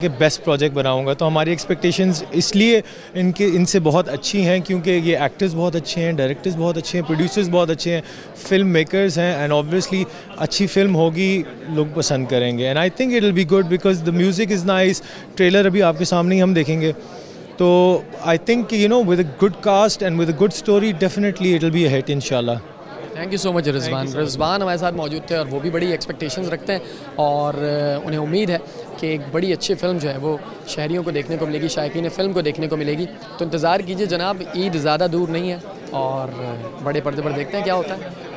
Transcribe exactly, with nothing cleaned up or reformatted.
के best project बनाऊंगा। तो हमारी एक्सपेक्टेशंस इसलिए इनके इनसे बहुत अच्छी हैं क्योंकि ये एक्टर्स बहुत अच्छे हैं, डायरेक्टर्स बहुत अच्छे हैं, प्रोड्यूसर्स बहुत अच्छे हैं, फिल्म मेकर्स हैं, एंड ऑब्वियसली अच्छी फिल्म होगी, लोग पसंद करेंगे। And I think it will be good because the music is nice. Trailer अभी आपके सामने ही हम देखेंगे। तो I think you know with a good cast and with a good story definitely it will be a hit इंशाल्लाह। Thank you so much Rizwan. Rizwan हमारे साथ मौजूद थे और वो भी बड़ी एक्सपेक्टेशंस रखते हैं और उन्हें उम्मीद है कि एक बड़ी अच्छी फ़िल्म जो है वो शहरियों को देखने को मिलेगी, शायकीन फ़िल्म को देखने को मिलेगी। तो इंतज़ार कीजिए जनाब, ईद ज़्यादा दूर नहीं है और बड़े पर्दे पर देखते हैं क्या होता है।